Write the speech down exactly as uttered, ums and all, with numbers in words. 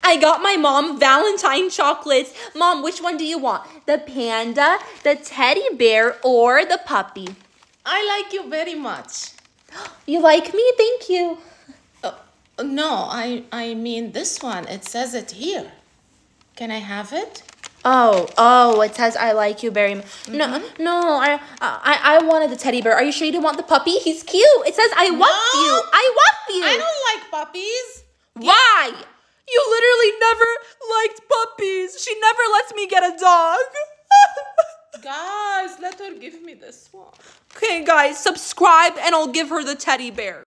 I got my mom Valentine chocolates. Mom, which one do you want? The panda, the teddy bear, or the puppy? I like you very much. You like me? Thank you. Uh, no, I, I mean this one. It says it here. Can I have it? Oh, oh, it says I like you very much. Mm-hmm. No, no, I, I, I wanted the teddy bear. Are you sure you don't want the puppy? He's cute. It says I no, want you. I want you. I don't like puppies. Why? You literally never liked puppies. She never lets me get a dog. Guys, let her give me this one. Okay, guys, subscribe and I'll give her the teddy bear.